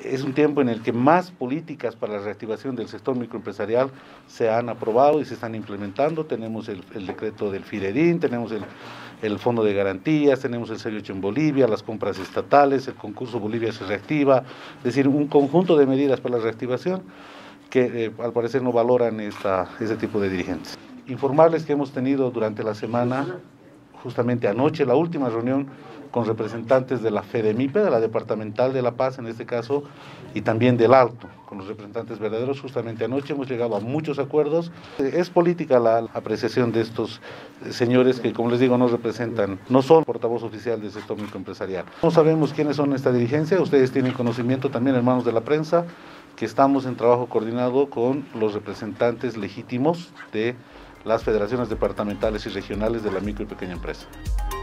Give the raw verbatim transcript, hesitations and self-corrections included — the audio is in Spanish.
Es un tiempo en el que más políticas para la reactivación del sector microempresarial se han aprobado y se están implementando. Tenemos el, el decreto del FIREDIN, tenemos el, el Fondo de Garantías, tenemos el Sello Hecho en Bolivia, las compras estatales, el concurso Bolivia se reactiva, es decir, un conjunto de medidas para la reactivación que eh, al parecer no valoran esta, ese tipo de dirigentes. Informarles que hemos tenido durante la semana, justamente anoche, la última reunión con representantes de la FEDEMIPE, de la Departamental de La Paz en este caso, y también del Alto, con los representantes verdaderos. Justamente anoche hemos llegado a muchos acuerdos. Es política la apreciación de estos señores que, como les digo, no representan, no son portavoz oficial del sector microempresarial. No sabemos quiénes son esta dirigencia, ustedes tienen conocimiento también, hermanos de la prensa, que estamos en trabajo coordinado con los representantes legítimos de las federaciones departamentales y regionales de la micro y pequeña empresa.